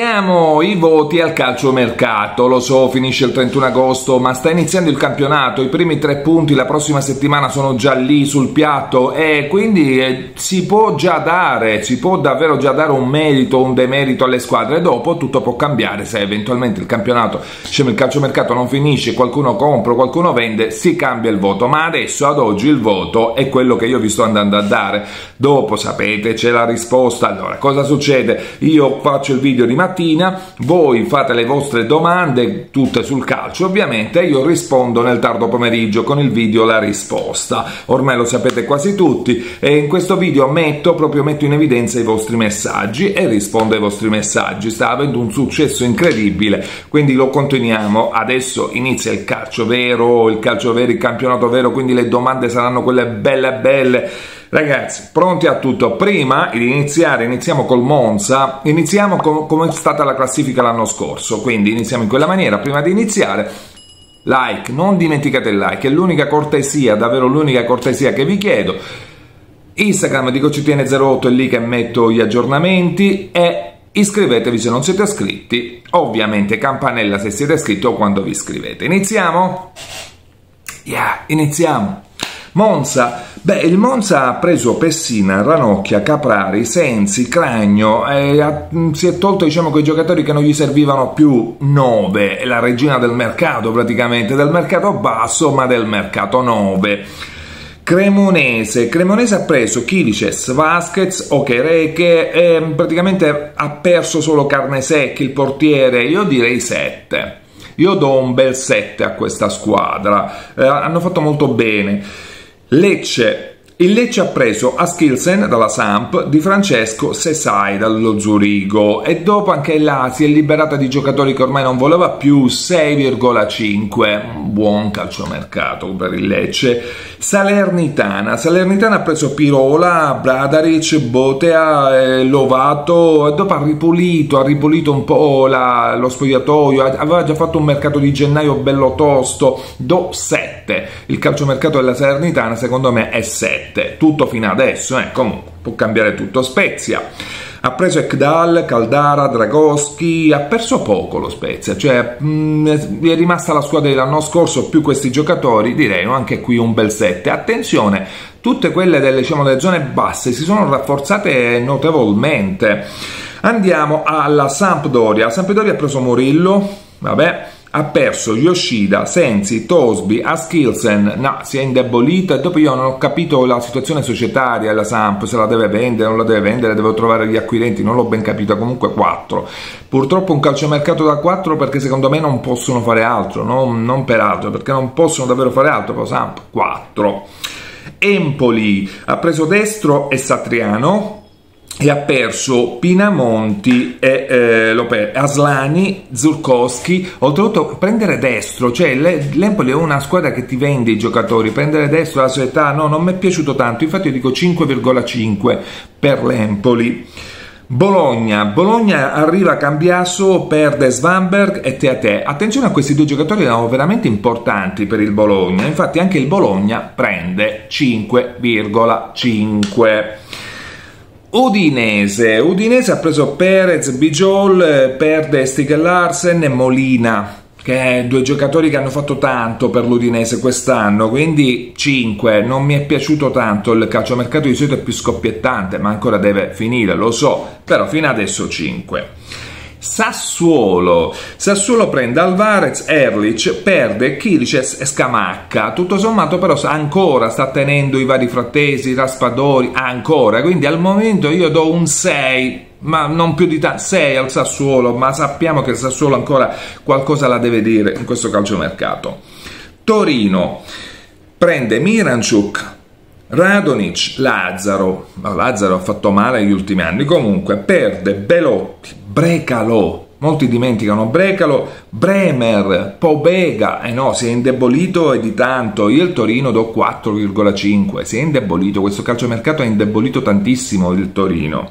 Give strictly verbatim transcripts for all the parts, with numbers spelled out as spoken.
Iniziamo i voti al calciomercato. Lo so, finisce il trentuno agosto, ma sta iniziando il campionato. I primi tre punti la prossima settimana sono già lì sul piatto e quindi eh, si può già dare, si può davvero già dare un merito o un demerito alle squadre. Dopo tutto può cambiare. Se eventualmente il campionato, diciamo, il calciomercato non finisce, qualcuno compra, qualcuno vende, si cambia il voto. Ma adesso, ad oggi, il voto è quello che io vi sto andando a dare. Dopo, sapete, c'è la risposta. Allora, cosa succede? Io faccio il video di mattina, voi fate le vostre domande, tutte sul calcio ovviamente, io rispondo nel tardo pomeriggio con il video la risposta. Ormai lo sapete quasi tutti e in questo video metto proprio metto in evidenza i vostri messaggi e rispondo ai vostri messaggi. Sta avendo un successo incredibile, quindi lo continuiamo. Adesso inizia il calcio vero, il calcio vero, il campionato vero, quindi le domande saranno quelle belle belle. Ragazzi, pronti a tutto? Prima di iniziare, iniziamo col Monza, iniziamo con come è stata la classifica l'anno scorso, quindi iniziamo in quella maniera. Prima di iniziare, like, non dimenticate il like, è l'unica cortesia, davvero l'unica cortesia che vi chiedo. Instagram di C T N zero otto è lì che metto gli aggiornamenti e iscrivetevi se non siete iscritti, ovviamente campanella se siete iscritti o quando vi iscrivete. Iniziamo? Yeah, iniziamo! Monza, beh, il Monza ha preso Pessina, Ranocchia, Caprari, Sensi, Cragno, e ha, si è tolto, diciamo, quei giocatori che non gli servivano più. Nove, la regina del mercato praticamente, del mercato basso ma del mercato nove. Cremonese, Cremonese ha preso Kilices, Vasquez, Okereke e praticamente ha perso solo Carnesecchi, il portiere. Io direi sette, io do un bel sette a questa squadra, eh, hanno fatto molto bene. Lecce, il Lecce ha preso Askilsen dalla Samp, Di Francesco, Sesai dallo Zurigo e dopo anche là si è liberata di giocatori che ormai non voleva più. Sei virgola cinque, buon calciomercato per il Lecce. Salernitana, Salernitana ha preso Pirola, Bradaric, Botea, eh, Lovato e dopo ha ripulito, ha ripulito un po' la, lo spogliatoio, aveva già fatto un mercato di gennaio bello tosto. Do sette, il calciomercato della Salernitana secondo me è sette, tutto fino adesso, eh. Comunque può cambiare tutto. Spezia ha preso Ekdal, Caldara, Dragoschi, ha perso poco lo Spezia, cioè mh, è rimasta la squadra dell'anno scorso più questi giocatori, direi anche qui un bel sette. Attenzione, tutte quelle delle, diciamo, delle zone basse si sono rafforzate notevolmente. Andiamo alla Sampdoria, la Sampdoria ha preso Murillo, vabbè, ha perso Yoshida, Sensi, Tosby, Askilsen, no, si è indebolita e dopo io non ho capito la situazione societaria della Samp, se la deve vendere, non la deve vendere, devo trovare gli acquirenti, non l'ho ben capito. Comunque quattro, purtroppo un calciomercato da quattro perché secondo me non possono fare altro, non, non per altro, perché non possono davvero fare altro, però Samp quattro. Empoli ha preso Destro e Satriano e ha perso Pinamonti e eh, Lopez, Aslani, Zurkowski. Oltretutto prendere Destro, cioè l'Empoli è una squadra che ti vende i giocatori, prendere Destro alla società no, non mi è piaciuto tanto, infatti io dico cinque virgola cinque per l'Empoli. Bologna, Bologna arriva Cambiasso, perde Svanberg e Teate. Attenzione a questi due giocatori, erano veramente importanti per il Bologna, infatti anche il Bologna prende cinque virgola cinque. Udinese, Udinese ha preso Perez, Bijol, perde Stig Larsen e Molina, che due giocatori che hanno fatto tanto per l'Udinese quest'anno, quindi cinque. Non mi è piaciuto tanto il calciomercato, di solito è più scoppiettante, ma ancora deve finire, lo so, però fino adesso cinque. Sassuolo, Sassuolo prende Alvarez, Erlich, perde Kilices e Scamacca. Tutto sommato però ancora sta tenendo i vari Frattesi, Raspadori, ancora, quindi al momento io do un sei, ma non più di tanto, sei al Sassuolo, ma sappiamo che il Sassuolo ancora qualcosa la deve dire in questo calciomercato. Torino prende Miranchuk, Radonic, Lazzaro, Lazzaro ha fatto male negli ultimi anni, comunque perde Belotti, Brecalo, molti dimenticano Brecalo, Bremer, Pobega, eh no, si è indebolito e di tanto. Io il Torino do quattro virgola cinque, si è indebolito, questo calciomercato ha indebolito tantissimo il Torino.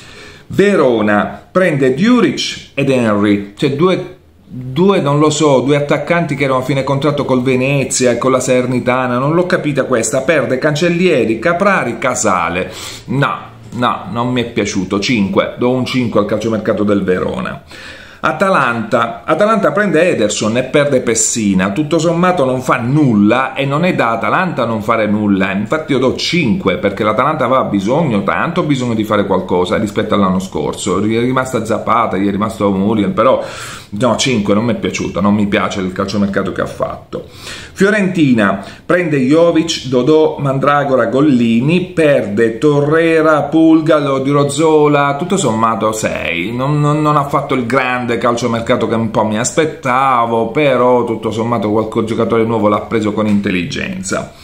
Verona prende Djuric ed Henry, cioè due due, non lo so, due attaccanti che erano a fine contratto col Venezia e con la Salernitana, non l'ho capita questa. Perde Cancellieri, Caprari, Casale. No, no, non mi è piaciuto, cinque, do un cinque al calciomercato del Verona. Atalanta, Atalanta prende Ederson e perde Pessina, tutto sommato non fa nulla e non è da Atalanta non fare nulla, infatti io do cinque perché l'Atalanta aveva bisogno, tanto bisogno di fare qualcosa rispetto all'anno scorso, gli è rimasta Zapata, gli è rimasto Muriel, però no, cinque, non mi è piaciuto, non mi piace il calciomercato che ha fatto. Fiorentina prende Jovic, Dodò, Mandragora, Gollini, perde Torreira, Pulga, Di Rozzola, tutto sommato sei, non, non, non ha fatto il grande calciomercato che un po' mi aspettavo, però tutto sommato qualche giocatore nuovo l'ha preso con intelligenza.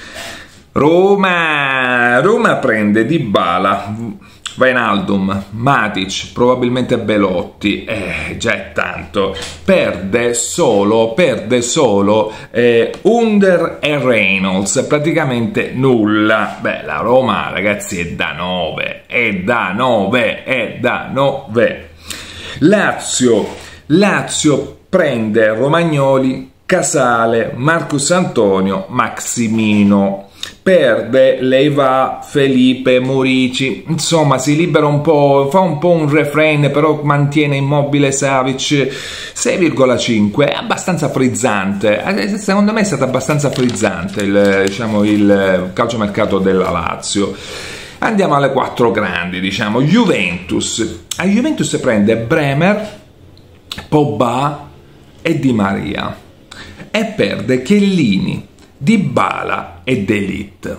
Roma, Roma prende Dybala, Wijnaldum, Matic, probabilmente Belotti, eh, già è tanto, perde solo, perde solo eh, Under e Reynolds, praticamente nulla. Beh, la Roma ragazzi è da nove, è da nove, è da nove. Lazio, Lazio prende Romagnoli, Casale, Marcus Antonio, Maximino, perde Leiva, Felipe, Murici, insomma si libera un po', fa un po' un refrain, però mantiene immobile Savic. Sei virgola cinque, è abbastanza frizzante, secondo me è stato abbastanza frizzante il, diciamo, il calciomercato della Lazio. Andiamo alle quattro grandi, diciamo. Juventus. A Juventus prende Bremer, Pogba e Di Maria e perde Chiellini, Dybala e De Ligt.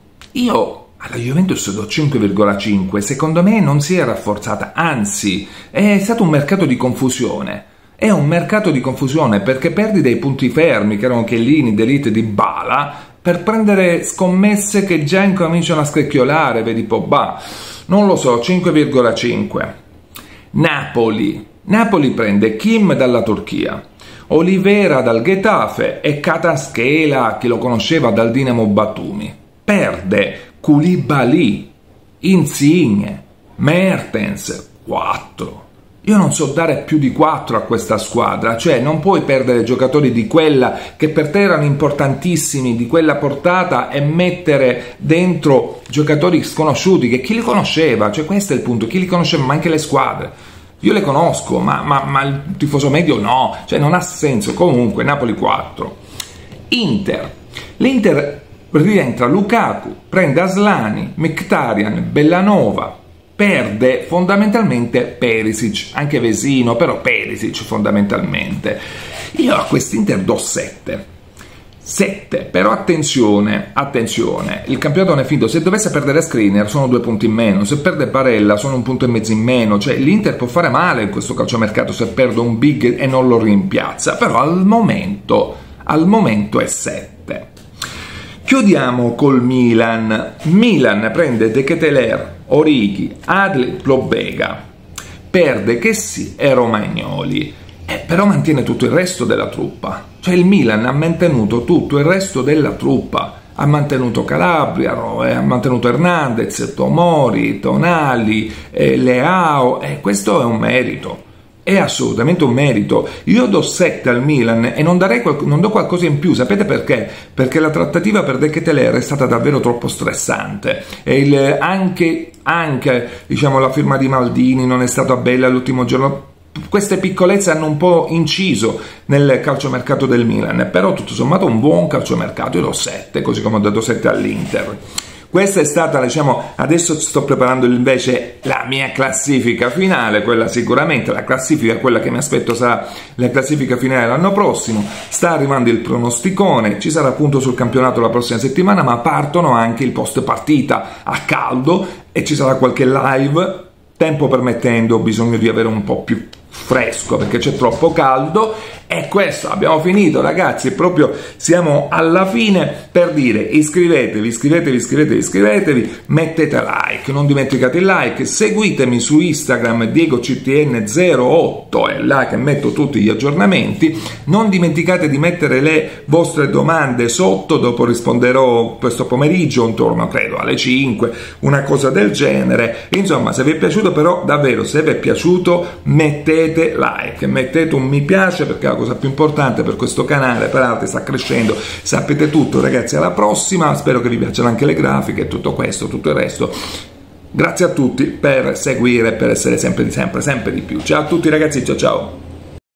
Io alla Juventus do cinque virgola cinque, secondo me non si è rafforzata, anzi è stato un mercato di confusione. È un mercato di confusione perché perdi dei punti fermi che erano Chiellini, De Ligt e Dybala per prendere scommesse che già incominciano a scricchiolare, vedi Pogba, non lo so, cinque virgola cinque. Napoli, Napoli prende Kim dalla Turchia, Olivera dal Getafe e Kataschela, chi lo conosceva, dal Dinamo Batumi. Perde Koulibaly, Insigne, Mertens, quattro. Io non so dare più di quattro a questa squadra, cioè non puoi perdere giocatori di quella che per te erano importantissimi, di quella portata, e mettere dentro giocatori sconosciuti, che chi li conosceva, cioè questo è il punto, chi li conosceva, ma anche le squadre. Io le conosco, ma, ma, ma il tifoso medio no, cioè non ha senso. Comunque Napoli quattro. Inter, l'Inter rientra Lukaku, prende Aslani, Mkhitaryan, Bellanova, perde fondamentalmente Perisic, anche Vesino, però Perisic fondamentalmente. Io a quest'Inter do sette. sette, però attenzione, attenzione, il campionato non è finito, se dovesse perdere Skriniar sono due punti in meno, se perde Barella sono un punto e mezzo in meno, cioè l'Inter può fare male in questo calciomercato se perde un big e non lo rimpiazza, però al momento, al momento è sette. Chiudiamo col Milan. Milan prende De Ketelaere, Origi, Adli, Lobega, perde Chessy e Romagnoli, eh, però mantiene tutto il resto della truppa, cioè il Milan ha mantenuto tutto il resto della truppa, ha mantenuto Calabria, ha mantenuto Hernandez, Tomori, Tonali, eh, Leao, e eh, questo è un merito. È assolutamente un merito. Io do sette al Milan e non, darei qual- non do qualcosa in più, sapete perché? Perché la trattativa per De Ketelaere è stata davvero troppo stressante e il, anche, anche diciamo, la firma di Maldini non è stata bella l'ultimo giorno. Queste piccolezze hanno un po' inciso nel calciomercato del Milan, però tutto sommato un buon calciomercato. Io do sette, così come ho dato sette all'Inter. Questa è stata, diciamo, adesso sto preparando invece la mia classifica finale, quella sicuramente, la classifica, quella che mi aspetto sarà la classifica finale l'anno prossimo. Sta arrivando il pronosticone, ci sarà appunto sul campionato la prossima settimana, ma partono anche il post partita a caldo e ci sarà qualche live, tempo permettendo, ho bisogno di avere un po' più fresco perché c'è troppo caldo. E questo, abbiamo finito ragazzi, proprio siamo alla fine per dire iscrivetevi, iscrivetevi, iscrivetevi, iscrivetevi, mettete like, non dimenticate il like, seguitemi su Instagram Diego C T N zero otto, è là che metto tutti gli aggiornamenti, non dimenticate di mettere le vostre domande sotto, dopo risponderò questo pomeriggio intorno credo alle cinque, una cosa del genere. Insomma, se vi è piaciuto, però davvero se vi è piaciuto mettete like, mettete un mi piace, perché la cosa più importante per questo canale, per altri, sta crescendo. Sapete tutto ragazzi, alla prossima, spero che vi piacciono anche le grafiche e tutto questo, tutto il resto. Grazie a tutti per seguire, per essere sempre di sempre, sempre di più. Ciao a tutti ragazzi, ciao ciao!